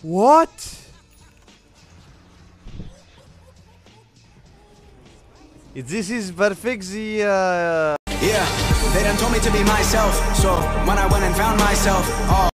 What? This is perfect. Yeah, they done told me to be myself. So when I went and found myself, oh.